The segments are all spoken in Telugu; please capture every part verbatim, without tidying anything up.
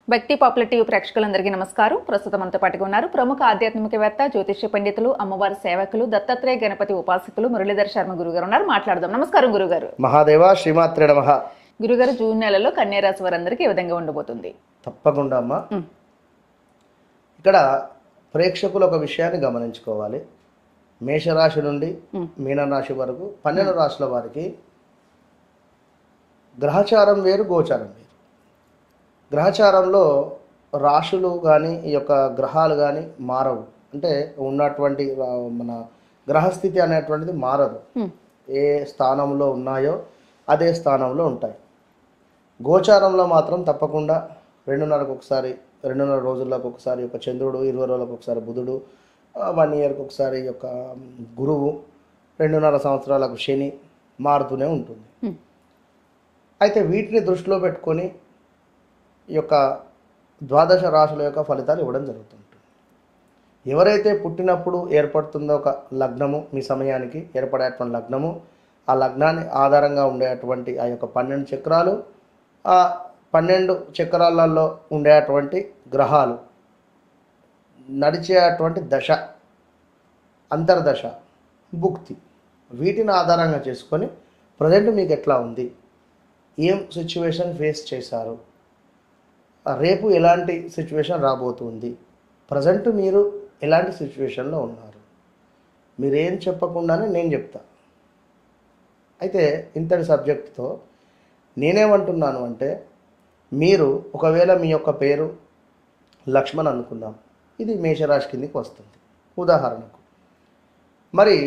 భక్తి పాపులర్ టీవీ ప్రేక్షకులందరికీ నమస్కారం. ప్రస్తుతం మనతో పాటుగా ఉన్నారు ప్రముఖ ఆధ్యాత్మికవేత్త, జ్యోతిష్య పండితులు, అమ్మవారి సేవకులు, దత్తాత్రేయ గణపతి ఉపాసకులు మురళీధర్ శర్మ గురుగారు ఉన్నారు. మాట్లాడదాం. నమస్కారం గురుగారు. మహాదేవ శ్రీమాత్రే నమః. గురుగారు, జూన్ నెలలో కన్యా రాశి వారందరికీ ఏ విధంగా ఉండబోతుంది? తప్పకుండా అమ్మా. ఇక్కడ ప్రేక్షకులు ఒక విషయాన్ని గమనించుకోవాలి. మేషరాశి నుండి మీనరాశి వరకు పన్నెండు రాశుల వారికి గ్రహచారం వేరు, గోచారం వేరు. గ్రహచారంలో రాశులు కానీ ఈ యొక్క గ్రహాలు కానీ మారవు. అంటే ఉన్నటువంటి మన గ్రహస్థితి అనేటువంటిది మారదు. ఏ స్థానంలో ఉన్నాయో అదే స్థానంలో ఉంటాయి. గోచారంలో మాత్రం తప్పకుండా రెండున్నరకు ఒకసారి, రెండున్నర రోజులకు ఒకసారి యొక్క చంద్రుడు, ఇరవై రోజులకు ఒకసారి బుధుడు, వన్ ఇయర్కి ఒకసారి యొక్క గురువు, రెండున్నర సంవత్సరాలకు శని మారుతూనే ఉంటుంది. అయితే వీటిని దృష్టిలో పెట్టుకొని ఈ యొక్క ద్వాదశ రాశుల యొక్క ఫలితాలు ఇవ్వడం జరుగుతుంటుంది. ఎవరైతే పుట్టినప్పుడు ఏర్పడుతుందో ఒక లగ్నము, మీ సమయానికి ఏర్పడేటువంటి లగ్నము, ఆ లగ్నాన్ని ఆధారంగా ఉండేటువంటి ఆ యొక్క పన్నెండు చక్రాలు, ఆ పన్నెండు చక్రాలలో ఉండేటువంటి గ్రహాలు, నడిచేటువంటి దశ, అంతర్దశ, భుక్తి, వీటిని ఆధారంగా చేసుకొని ప్రజెంట్ మీకు ఎట్లా ఉంది, ఏం సిచ్యువేషన్ ఫేస్ చేశారు, రేపు ఎలాంటి సిచ్యువేషన్ రాబోతుంది, ప్రజెంట్ మీరు ఎలాంటి సిచ్యువేషన్లో ఉన్నారు, మీరేం చెప్పకుండానే నేను చెప్తా. అయితే ఇంతటి సబ్జెక్టుతో నేనేమంటున్నాను అంటే, మీరు ఒకవేళ మీ యొక్క పేరు లక్ష్మణ్ అనుకుందాం, ఇది మేషరాశి కిందికి వస్తుంది ఉదాహరణకు. మరి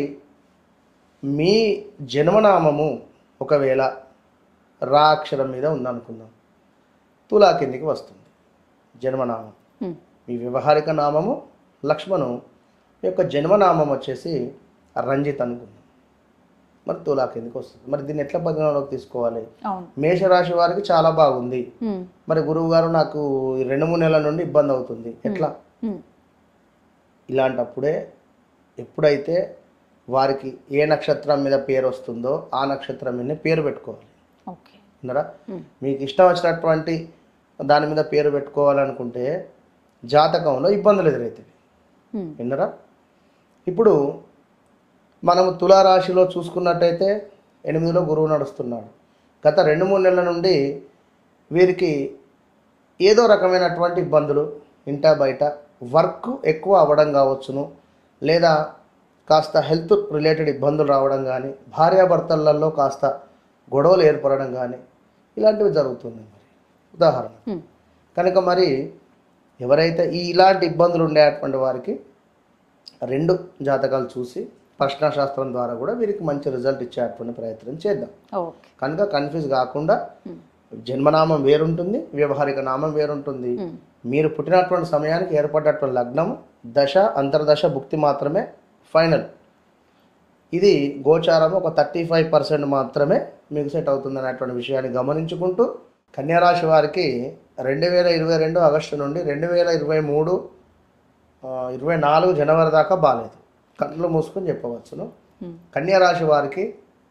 మీ జన్మనామము ఒకవేళ రా అక్షరం మీద ఉందనుకుందాం, తులా కిందికి వస్తుంది జన్మనామం. మీ వ్యవహారిక నామము లక్ష్మణు, మీ యొక్క జన్మనామం వచ్చేసి రంజిత్ అనుకుందాం, మరి తులా కిందికి వస్తుంది. మరి దీన్ని ఎట్లా పరిగణలోకి తీసుకోవాలి? మేషరాశి వారికి చాలా బాగుంది, మరి గురువు గారు నాకు రెండు మూడు నెలల నుండి ఇబ్బంది అవుతుంది, ఎట్లా? ఇలాంటప్పుడే ఎప్పుడైతే వారికి ఏ నక్షత్రం మీద పేరు వస్తుందో ఆ నక్షత్రం మీద పేరు పెట్టుకోవాలి. విన్నారా? మీకు ఇష్టం వచ్చినటువంటి దాని మీద పేరు పెట్టుకోవాలనుకుంటే జాతకంలో ఇబ్బందులు ఎదురవుతాయి. విన్నారా? ఇప్పుడు మనము తులారాశిలో చూసుకున్నట్టయితే ఎనిమిదిలో గురువు నడుస్తున్నాడు. గత రెండు మూడు నెలల నుండి వీరికి ఏదో రకమైనటువంటి ఇబ్బందులు, ఇంట బయట వర్క్ ఎక్కువ అవ్వడం కావచ్చును, లేదా కాస్త హెల్త్ రిలేటెడ్ ఇబ్బందులు రావడం కానీ, భార్యాభర్తలలో కాస్త గొడవలు ఏర్పడడం కానీ ఇలాంటివి జరుగుతుంది. మరి ఉదాహరణ కనుక మరి ఎవరైతే ఈ ఇలాంటి ఇబ్బందులు ఉండేటువంటి వారికి రెండు జాతకాలు చూసి ప్రశ్నాశాస్త్రం ద్వారా కూడా వీరికి మంచి రిజల్ట్ ఇచ్చేటువంటి ప్రయత్నం చేద్దాం. కనుక కన్ఫ్యూజ్ కాకుండా జన్మనామం వేరుంటుంది, వ్యవహారిక నామం వేరుంటుంది. మీరు పుట్టినటువంటి సమయానికి ఏర్పడినటువంటి లగ్నం, దశ, అంతర్దశ, భుక్తి మాత్రమే ఫైనల్. ఇది గోచారం ఒక థర్టీ ఫైవ్ పర్సెంట్ మాత్రమే మీకు సెట్ అవుతుంది అనేటువంటి విషయాన్ని గమనించుకుంటూ, కన్యారాశి వారికి రెండు వేల ఇరవై రెండు ఆగస్టు నుండి రెండు వేల ఇరవై మూడు ఇరవై నాలుగు జనవరి దాకా బాగాలేదు, కళ్ళు మూసుకొని చెప్పవచ్చును. కన్యారాశి వారికి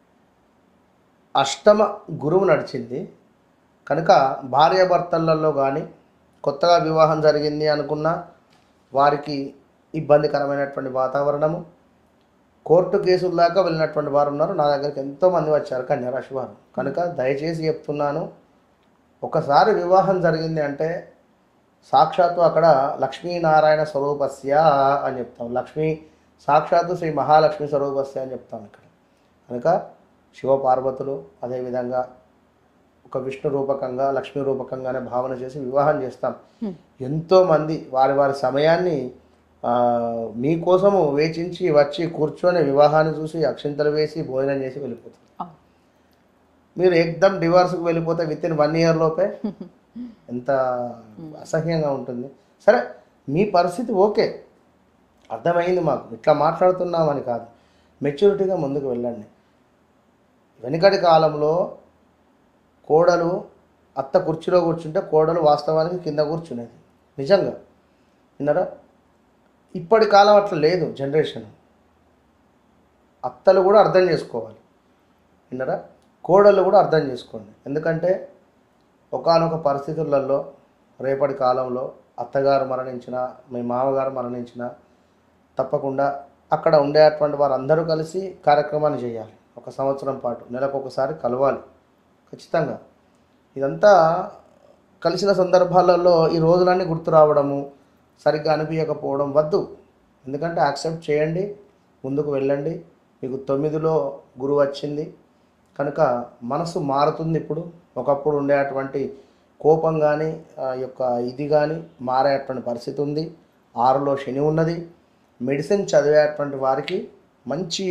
అష్టమ గురువు నడిచింది కనుక భార్యాభర్తలలో కానీ, కొత్తగా వివాహం జరిగింది అనుకున్న వారికి ఇబ్బందికరమైనటువంటి వాతావరణము, కోర్టు కేసుల దాకా వెళ్ళినటువంటి వారు ఉన్నారు. నా దగ్గరికి ఎంతోమంది వచ్చారు కన్యారాశి వారు. కనుక దయచేసి చెప్తున్నాను, ఒకసారి వివాహం జరిగింది అంటే సాక్షాత్తు అక్కడ లక్ష్మీనారాయణ స్వరూపస్య అని చెప్తాం. లక్ష్మీ సాక్షాత్తు శ్రీ మహాలక్ష్మి స్వరూపస్య అని చెప్తాం ఇక్కడ. కనుక శివపార్వతులు అదేవిధంగా ఒక విష్ణు రూపకంగా, లక్ష్మీ రూపకంగానే భావన చేసి వివాహం చేస్తాం. ఎంతోమంది వారి వారి సమయాన్ని మీకోసము వేచించి వచ్చి కూర్చొని వివాహాన్ని చూసి అక్షింతలు వేసి భోజనం చేసి వెళ్ళిపోతారు. మీరు ఎక్దమ్ డివోర్స్కి వెళ్ళిపోతే విత్ ఇన్ వన్ ఇయర్ లోపే ఎంత అసహ్యంగా ఉంటుంది. సరే, మీ పరిస్థితి ఓకే, అర్థమైంది, మాకు ఇట్లా మాట్లాడుతున్నామని కాదు, మెచ్యూరిటీగా ముందుకు వెళ్ళండి. వెనుకటి కాలంలో కోడలు అత్త కుర్చీలో కూర్చుంటే కోడలు వాస్తవానికి కింద కూర్చునేది, నిజంగా. విన్నారా? ఇప్పటి కాలం అట్లా లేదు జనరేషన్. అత్తలు కూడా అర్థం చేసుకోవాలి, విన్నారా? కోడళ్ళు కూడా అర్థం చేసుకోండి. ఎందుకంటే ఒకానొక పరిస్థితులలో రేపటి కాలంలో అత్తగారు మరణించిన, మీ మామగారు మరణించిన తప్పకుండా అక్కడ ఉండేటువంటి వారందరూ కలిసి కార్యక్రమాన్ని చేయాలి. ఒక సంవత్సరం పాటు నెలకు ఒకసారి కలవాలి ఖచ్చితంగా. ఇదంతా కలిసిన సందర్భాలలో ఈ రోజులన్నీ గుర్తు రావడము, సరిగ్గా అనిపించకపోవడం వద్దు. ఎందుకంటే యాక్సెప్ట్ చేయండి, ముందుకు వెళ్ళండి. మీకు తొమ్మిదిలో గురువు వచ్చింది కనుక మనసు మారుతుంది. ఇప్పుడు ఒకప్పుడు ఉండేటువంటి కోపం కానీ యొక్క ఇది కానీ మారేటువంటి పరిస్థితి ఉంది. ఆరులో శని ఉన్నది. మెడిసిన్ చదివేటువంటి వారికి మంచి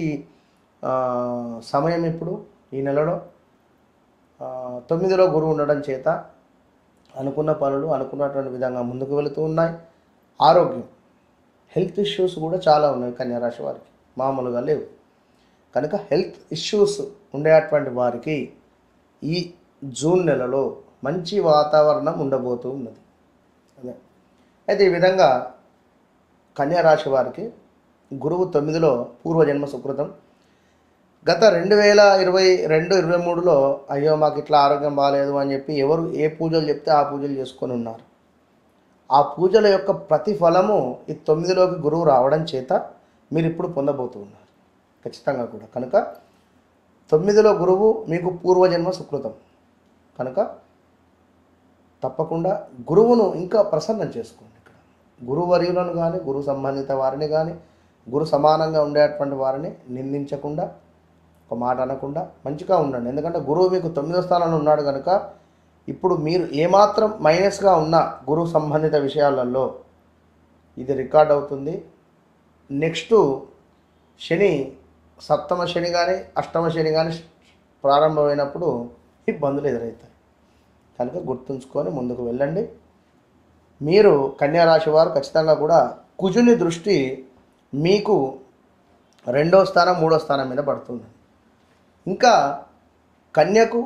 సమయం ఇప్పుడు ఈ నెలలో. తొమ్మిదిలో గురువు ఉండడం చేత అనుకున్న పనులు అనుకున్నటువంటి విధంగా ముందుకు వెళుతూ ఉన్నాయి. ఆరోగ్యం, హెల్త్ ఇష్యూస్ కూడా చాలా ఉన్నాయి కన్యారాశి వారికి, మామూలుగా లేవు. కనుక హెల్త్ ఇష్యూస్ ఉండేటువంటి వారికి ఈ జూన్ నెలలో మంచి వాతావరణం ఉండబోతూ ఉన్నది. అదే అయితే ఈ విధంగా కన్యారాశి వారికి గురువు తొమ్మిదిలో పూర్వజన్మ సుకృతం. గత రెండు వేల ఇరవై రెండు ఇరవై మూడులో అయ్యో మాకు ఇట్లా ఆరోగ్యం బాగాలేదు అని చెప్పి ఎవరు ఏ పూజలు చెప్తే ఆ పూజలు చేసుకొని ఉన్నారు. ఆ పూజల యొక్క ప్రతిఫలము ఈ తొమ్మిదిలోకి గురువు రావడం చేత మీరు ఇప్పుడు పొందబోతూ ఉన్నారు ఖచ్చితంగా కూడా. కనుక తొమ్మిదిలో గురువు మీకు పూర్వజన్మ సుకృతం కనుక తప్పకుండా గురువును ఇంకా ప్రసన్నం చేసుకోండి. ఇక్కడ గురువర్యులను కానీ గురు సంబంధిత వారిని కానీ గురు సమానంగా ఉండేటువంటి వారిని నిందించకుండా, ఒక మాట అనకుండా మంచిగా ఉండండి. ఎందుకంటే గురువు మీకు తొమ్మిదో స్థానంలో ఉన్నాడు కనుక ఇప్పుడు మీరు ఏమాత్రం మైనస్గా ఉన్న గురు సంబంధిత విషయాలలో ఇది రికార్డ్ అవుతుంది. నెక్స్ట్ శని, సప్తమ శని కానీ అష్టమ శని కానీ ప్రారంభమైనప్పుడు ఇబ్బందులు ఎదురవుతాయి కనుక గుర్తుంచుకొని ముందుకు వెళ్ళండి. మీరు కన్యారాశి వారు ఖచ్చితంగా కూడా కుజుని దృష్టి మీకు రెండో స్థానం మూడో స్థానం మీద పడుతుంది. ఇంకా కన్యకు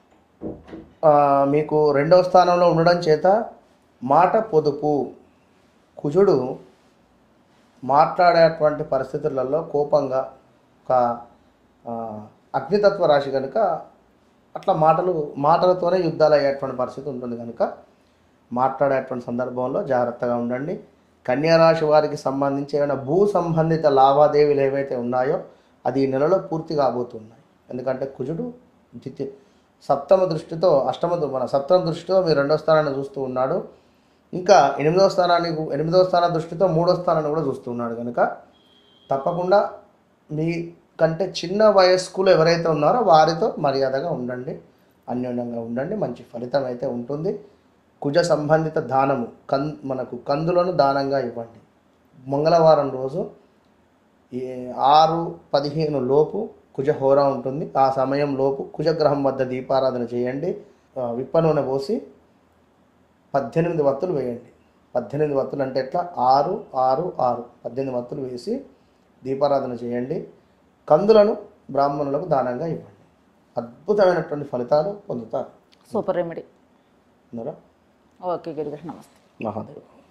మీకు రెండవ స్థానంలో ఉండడం చేత మాట పొదుపు, కుజుడు మాట్లాడేటువంటి పరిస్థితులలో కోపంగా ఒక అగ్నితత్వ రాశి కనుక అట్లా మాటలు మాటలతోనే యుద్ధాలు అయ్యేటువంటి పరిస్థితి ఉంటుంది కనుక మాట్లాడేటువంటి సందర్భంలో జాగ్రత్తగా ఉండండి. కన్యారాశి వారికి సంబంధించి ఏమైనా భూ సంబంధిత లావాదేవీలు ఏవైతే ఉన్నాయో అది ఈ నెలలో పూర్తి కాబోతున్నాయి. ఎందుకంటే కుజుడు ద్వితీయ సప్తమ దృష్టితో అష్టమ మన సప్తమ దృష్టితో మీరు రెండో స్థానాన్ని చూస్తూ ఉన్నాడు. ఇంకా ఎనిమిదవ స్థానాన్ని ఎనిమిదవ స్థాన దృష్టితో మూడో స్థానాన్ని కూడా చూస్తున్నాడు కనుక తప్పకుండా మీ కంటే చిన్న వయస్కులు ఎవరైతే ఉన్నారో వారితో మర్యాదగా ఉండండి, అన్యోన్యంగా ఉండండి. మంచి ఫలితం అయితే ఉంటుంది. కుజ సంబంధిత దానము కన్ మనకు కందులను దానంగా ఇవ్వండి. మంగళవారం రోజు ఆరు పదిహేను లోపు కుజహోరా ఉంటుంది. ఆ సమయం లోపు కుజగ్రహం వద్ద దీపారాధన చేయండి. విప్ప నూనె పోసి పద్దెనిమిది వత్తులు వేయండి. పద్దెనిమిది వత్తులు అంటే ఎట్లా, ఆరు ఆరు ఆరు పద్దెనిమిది వత్తులు వేసి దీపారాధన చేయండి. కందులను బ్రాహ్మణులకు దానంగా ఇవ్వండి. అద్భుతమైనటువంటి ఫలితాలు పొందుతారు. Super remedy. ఉన్నారా? ఓకే గురుగారు, నమస్తే. మహాదేవ్.